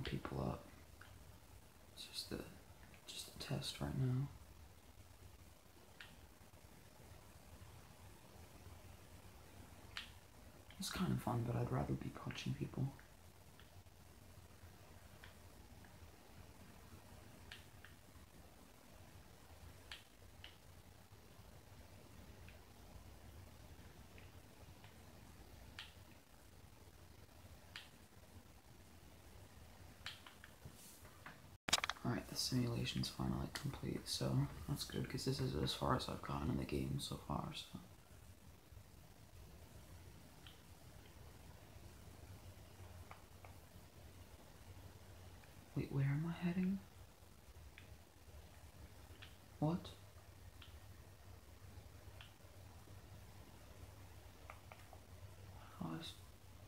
people up. It's just a test right now. It's kind of fun, but I'd rather be punching people. Alright, the simulation's finally complete, so that's good, because this is as far as I've gotten in the game so far, so. Wait, where am I heading? What? How is...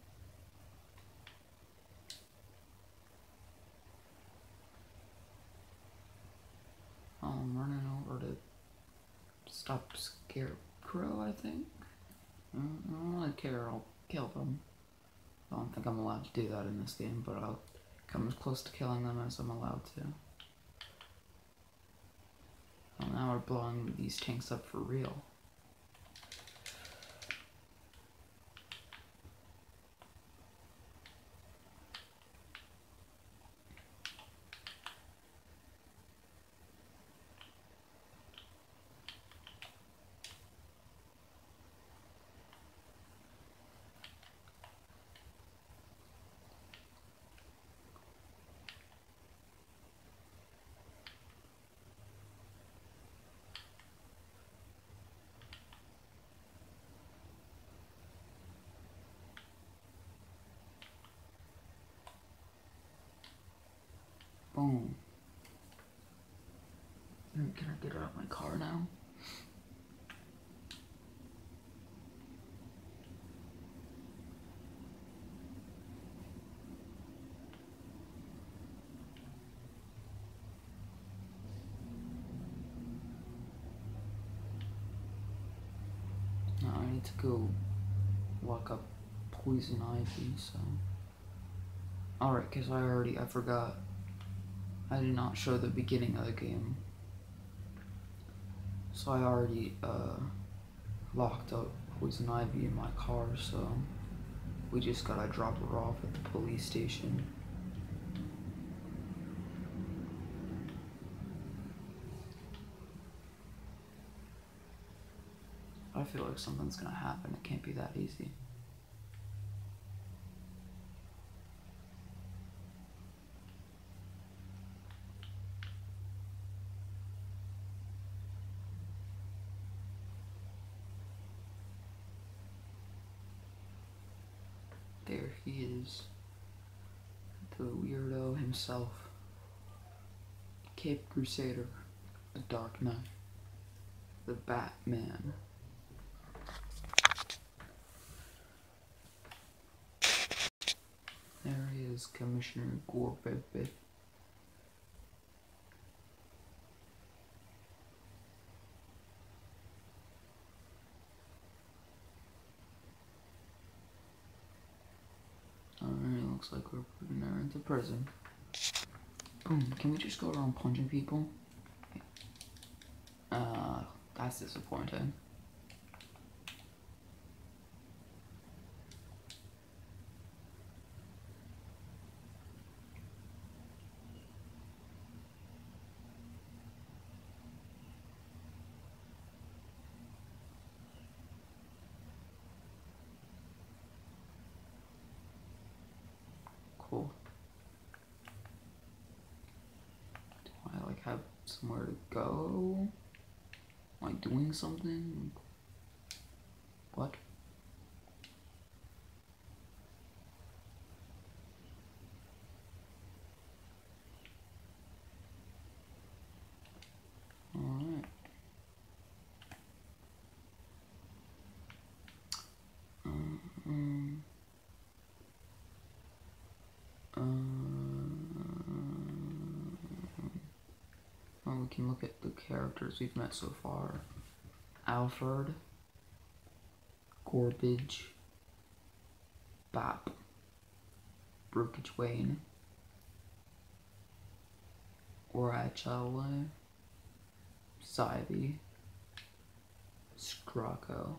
Oh, I'm running over to stop Scarecrow, I think? I don't really care, I'll kill them. I don't think I'm allowed to do that in this game, but I'll come as close to killing them as I'm allowed to. Well, now we're blowing these tanks up for real. Boom. Can I get out of my car now? No, I need to go lock up Poison Ivy, so... Alright, because I forgot. I did not show the beginning of the game. So I already, locked up Poison Ivy in my car, so... We just gotta drop her off at the police station. I feel like something's gonna happen. It can't be that easy. There he is. The weirdo himself. Cape Crusader. The Dark Knight. The Batman. There he is, Commissioner Gorbebe. Alright, looks like we're putting her into prison. Boom, can we just go around punching people? That's disappointing. Cool. Do I like have somewhere to go? Am I doing something? What? Alright. Well, we can look at the characters we've met so far. Alfred, Gorbage, Bap, Brookage Wayne, Orachale, Psybe, Scrocco.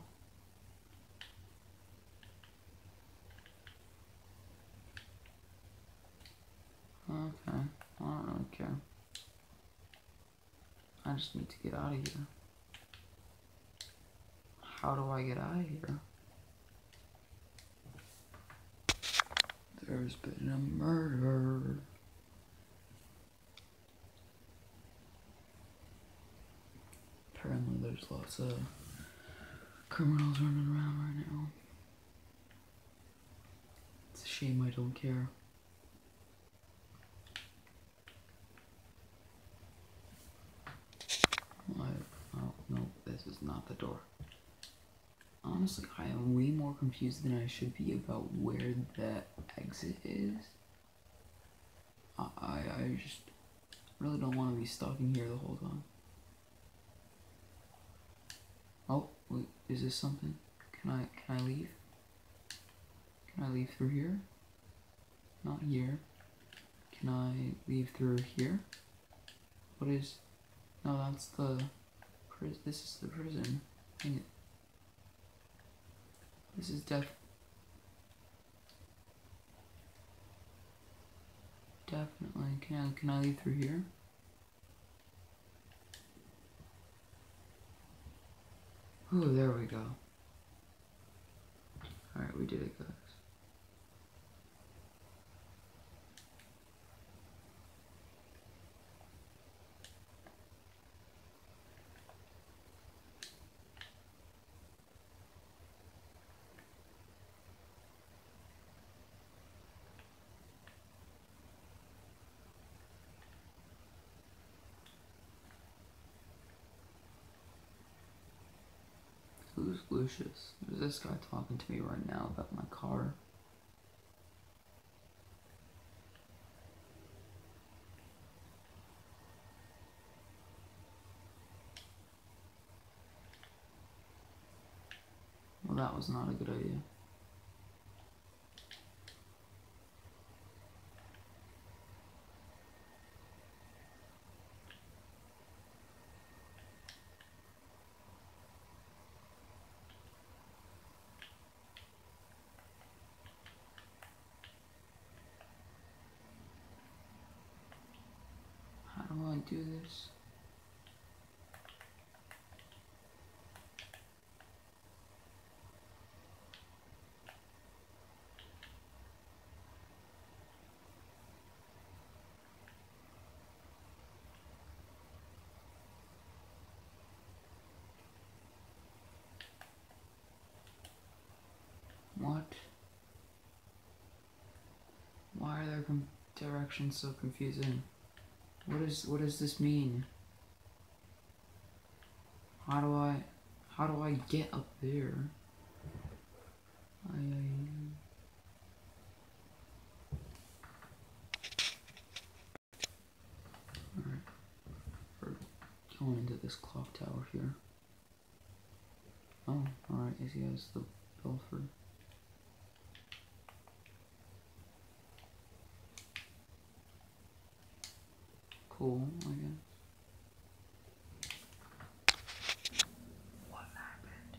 Okay, I don't really care. I just need to get out of here. How do I get out of here? There's been a murder. Apparently there's lots of criminals running around right now. It's a shame I don't care. Oh, no, this is not the door. Honestly, I am way more confused than I should be about where the exit is. I just really don't want to be stuck in here the whole time. Oh, wait, is this something? Can I leave? Can I leave through here? Not here. Can I leave through here? What is... No, that's the... This is the prison. Dang it. This is definitely can I leave through here? Ooh, there we go. Alright, we did it, guys. Who's Lucius? There's this guy talking to me right now about my car. Well, that was not a good idea. How do I do this? What? Why are their directions so confusing? What does this mean? How do I get up there? Alright. We're going into this clock tower here. Oh, alright, he has the Belford. Cool, I guess. What happened?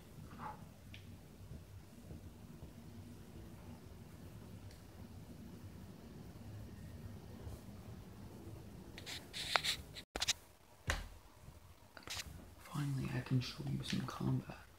Finally, I can show you some combat.